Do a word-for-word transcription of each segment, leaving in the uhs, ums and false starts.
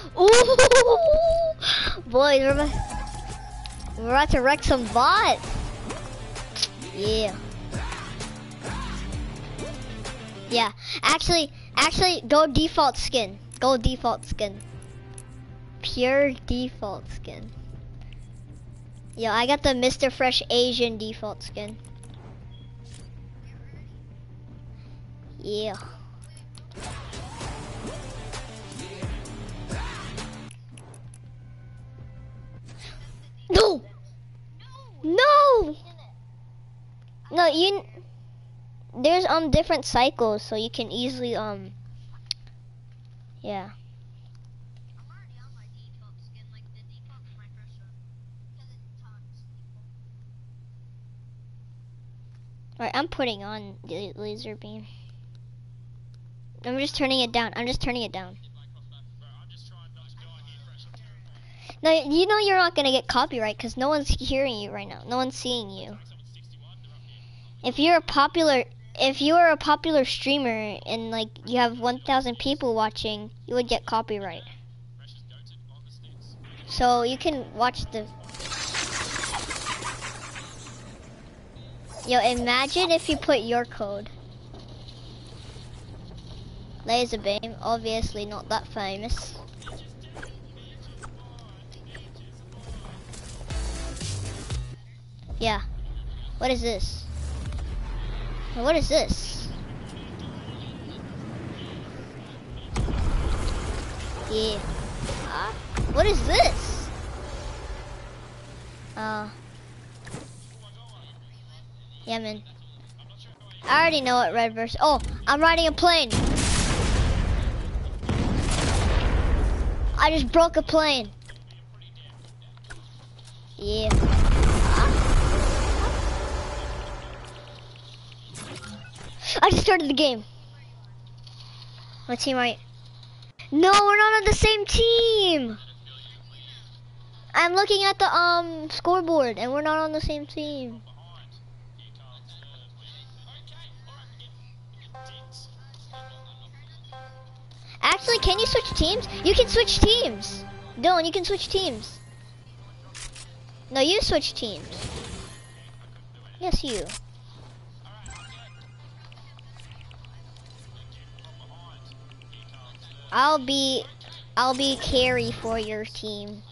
Ooh, boys, we're about, we're about to wreck some bots. Yeah. Yeah. Actually, actually, go default skin. Go default skin. Pure default skin. Yo, I got the Mister Fresh Asian default skin. Yeah. No! No! No, you... There's um different cycles, so you can easily um... Yeah. Alright, I'm putting on the laser beam. I'm just turning it down. I'm just turning it down. No, you know you're not gonna get copyright because no one's hearing you right now. No one's seeing you. If you're a popular, if you are a popular streamer and like you have one thousand people watching, you would get copyright. So you can watch the. Yo, imagine if you put your code. Laser beam, obviously not that famous. Yeah. What is this? What is this? Yeah. Uh, what is this? Uh. Yeah, man. I already know what red verse. Oh, I'm riding a plane. I just broke a plane. Yeah. I just started the game. What team are you? No, we're not on the same team. I'm looking at the um scoreboard and we're not on the same team. Actually, can you switch teams? You can switch teams. Dylan, you can switch teams. No, you switch teams. Yes, you. I'll be, I'll be carry for your team.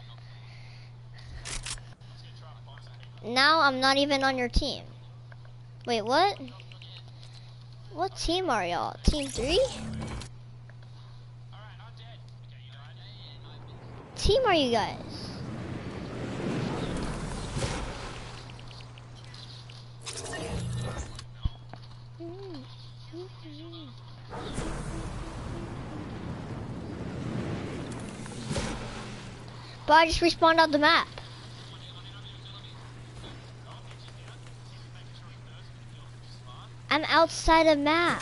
Now I'm not even on your team. Wait, what? What team are y'all? Team three? Team are you guys? But I just respawned on the map. I'm outside the map.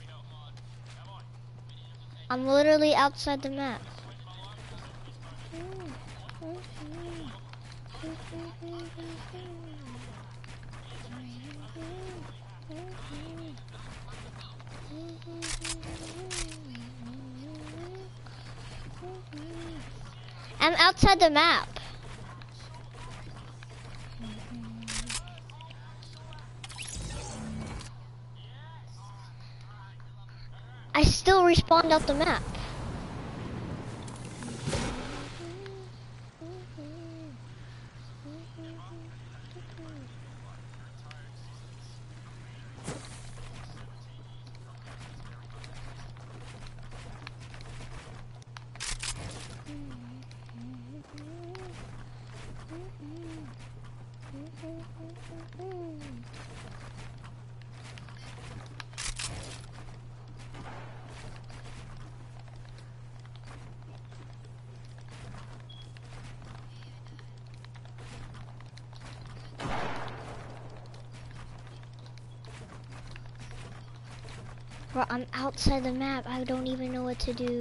I'm literally outside the map. I'm outside the map. I still respawned out the map. Bro, I'm outside the map. I don't even know what to do.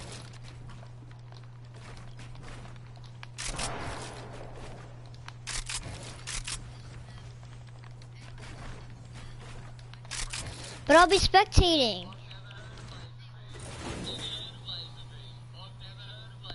But I'll be spectating.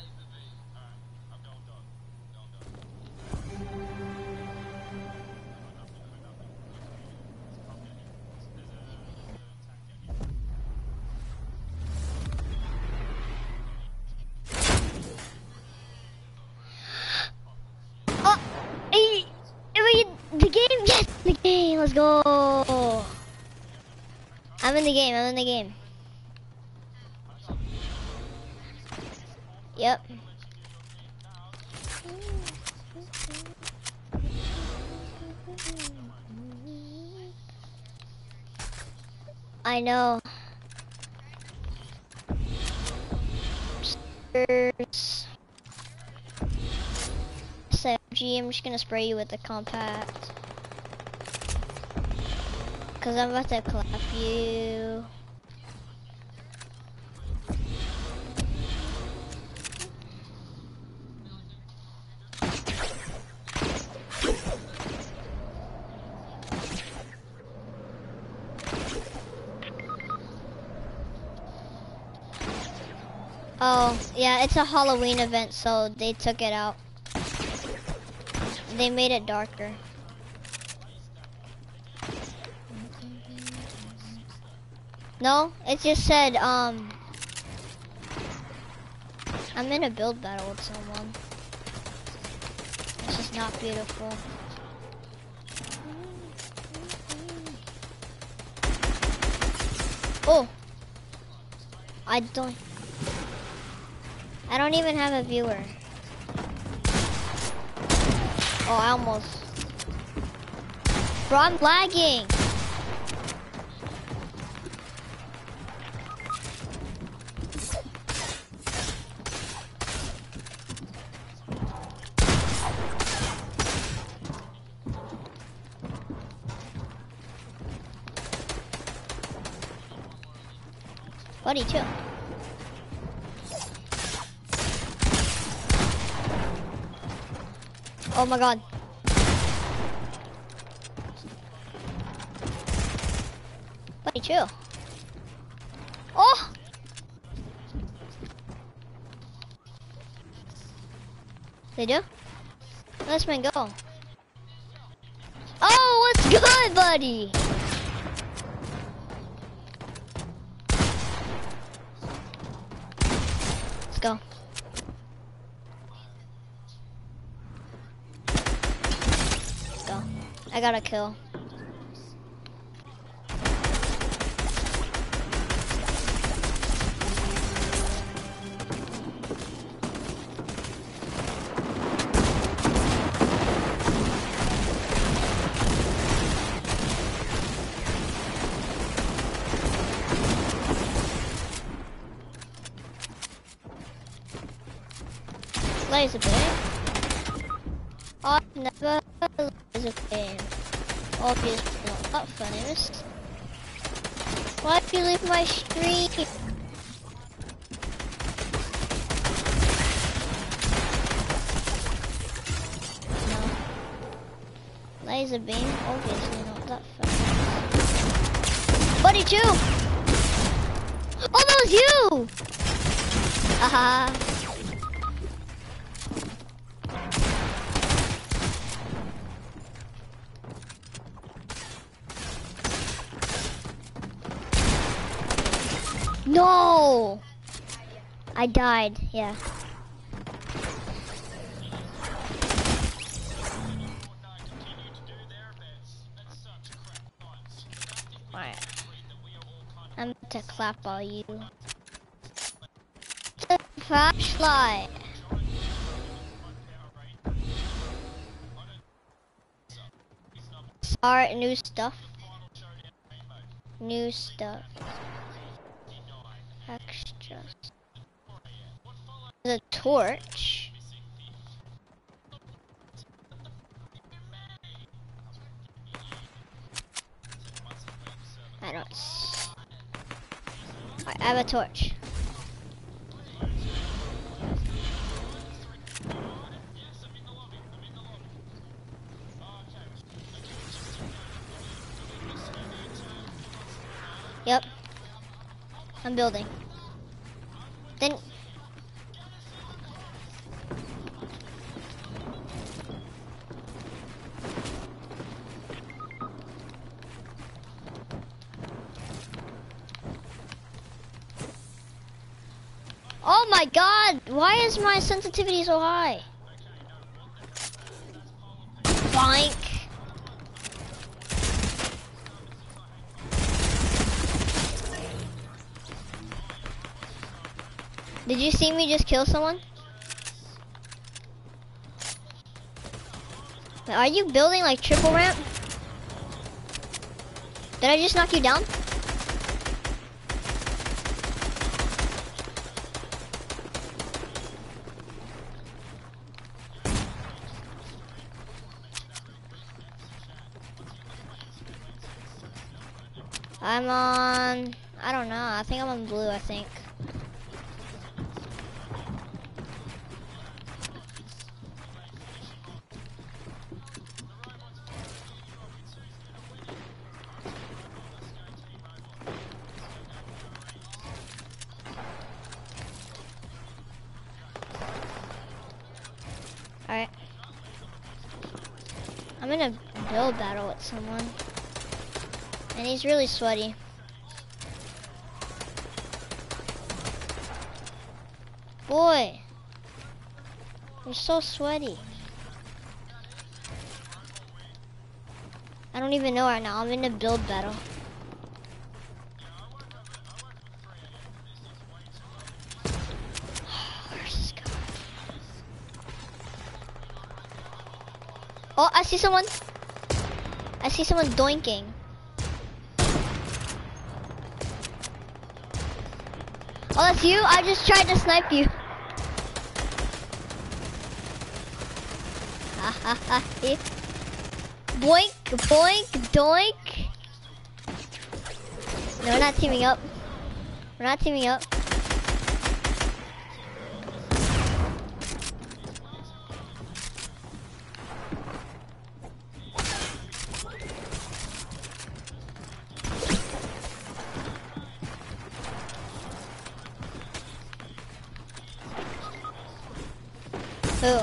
go. I'm in the game, I'm in the game. Yep. I know. S M G, I'm just gonna spray you with the compact. Cause I'm about to clap you. Oh, yeah, it's a Halloween event, so they took it out. They made it darker. No, it just said, um, I'm in a build battle with someone. This is not beautiful. Oh, I don't, I don't even have a viewer. Oh, I almost, bro, I'm lagging. Buddy, chill. Oh my god. Buddy, chill. Oh! They do? Let's man go. Oh, what's good, buddy? Let's go. Let's go. I got a kill. Laser beam. I've never heard of laser beam. Obviously not that famous. Why did you leave my stream? No. Laser beam, obviously not that famous. Buddy two! Oh, that was you! Haha. No! I died, yeah. Alright. I'm about to clap all you. The flashlight. Alright, new stuff. New stuff. Extras. The torch. I don't. I have a torch. Yep. I'm building. Then. Oh my god! Why is my sensitivity so high? Boink. Did you see me just kill someone? Are you building like triple ramp? Did I just knock you down? I'm on, I don't know, I think I'm on blue, I think. Alright. I'm in a build battle with someone. And he's really sweaty. Boy, you're so sweaty. I don't even know right now. I'm in a build battle. Where's this guy? Oh, I see someone. I see someone doinking. Oh, that's you? I just tried to snipe you. Ha ha ha. Boink, boink, doink. No, we're not teaming up. We're not teaming up. Who?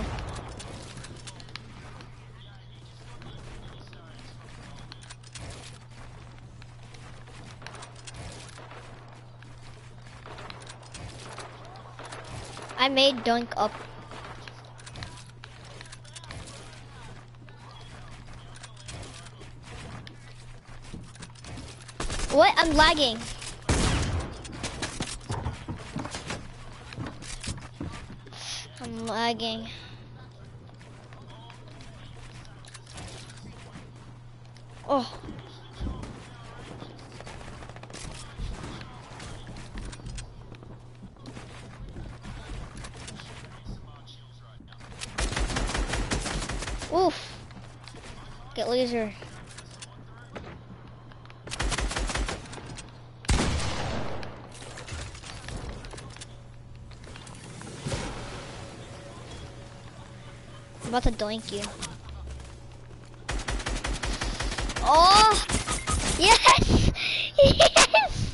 I made doink up. What? I'm lagging. I'm lagging. Oh. Oof. Get laser. I'm about to doink you. Oh! Yes! Yes!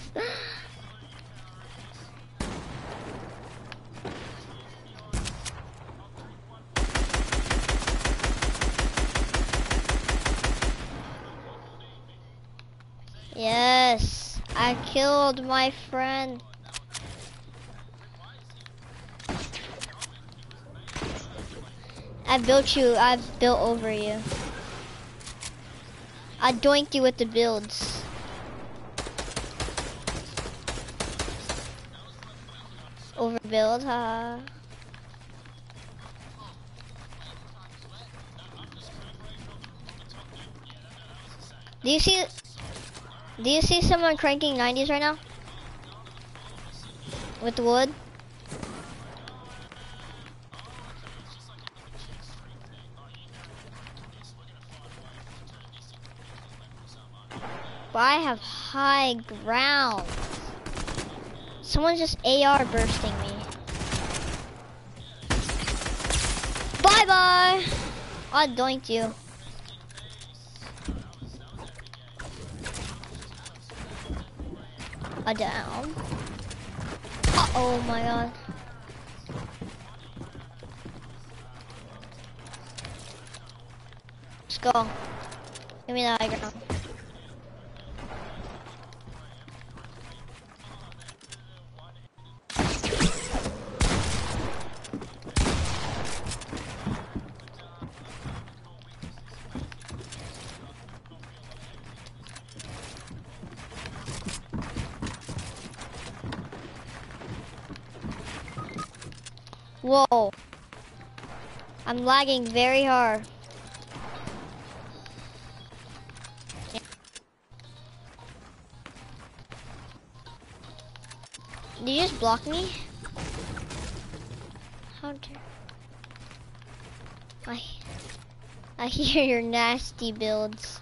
Yes! I killed my friend. I built you. I've built over you. I doinked you with the builds. Overbuild, huh? Do you see? Do you see someone cranking nineties right now? With the wood? But I have high ground. Someone's just A R bursting me. Bye bye! I doinked you. A down. Uh oh my god. Let's go. Give me that high ground. Whoa. I'm lagging very hard. Did you just block me? How dare I I hear your nasty builds.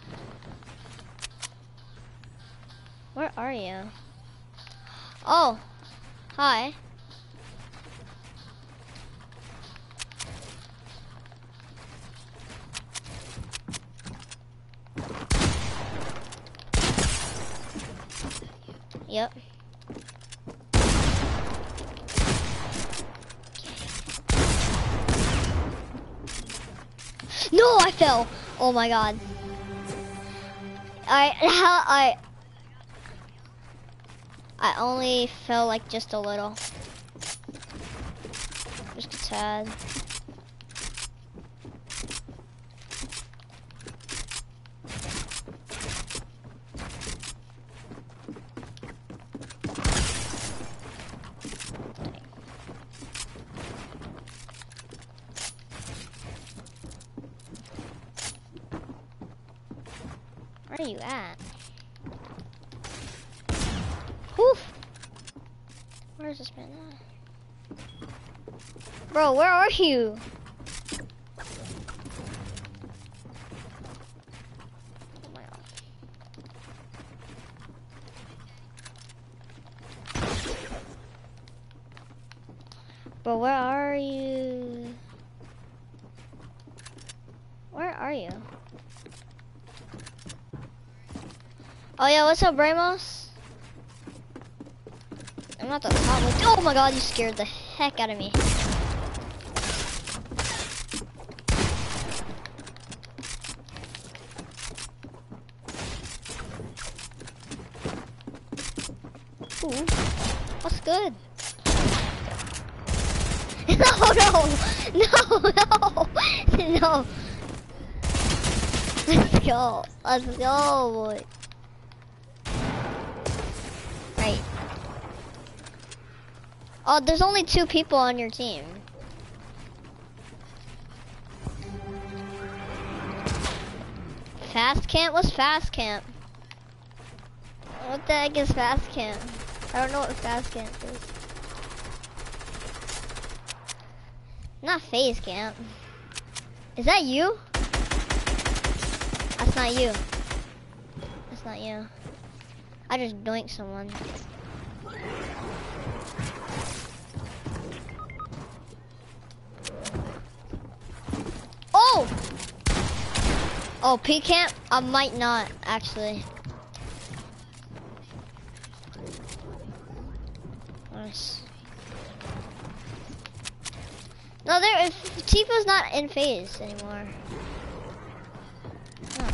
Where are you? Oh, hi. Yep. No, I fell. Oh my god. I how I I only fell like just a little. Just a tad. Where are you at? Whew. Where's this man at? Bro, where are you? Oh my god. Bro, where are you? Where are you? Oh yeah, what's up, Bramos? I'm not the top one. Oh my god, you scared the heck out of me. Ooh, that's good. No, no, no, no, no. Let's go, let's go, boy. Right. Oh, there's only two people on your team. Fast camp? What's fast camp? What the heck is fast camp? I don't know what fast camp is. Not phase camp. Is that you? That's not you. That's not you. I just doinked someone. Oh! Oh, P camp? I might not, actually. Nice. No, there. Tifa's not in phase anymore. No.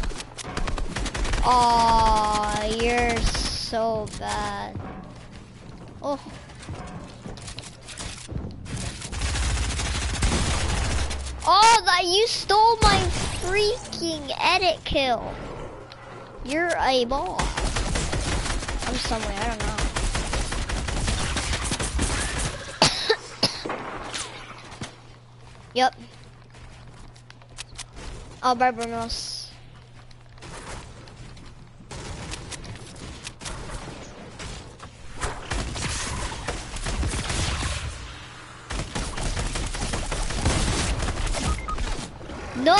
Oh, you're so bad. Oh. Oh, that you stole my freaking edit kill. You're a ball. I'm somewhere, I don't know. Yep. Oh, bye, Brunos. No!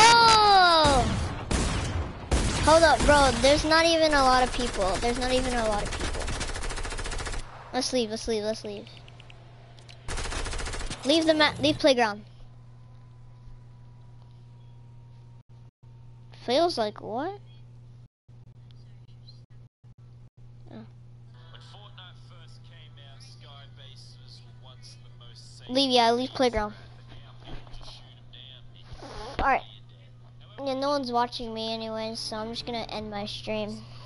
Hold up, bro. There's not even a lot of people. There's not even a lot of people. Let's leave, let's leave, let's leave. Leave the mat, leave playground. Feels like what? Oh. Leave, yeah, leave playground. Alright. Yeah, no one's watching me anyways, so I'm just gonna end my stream.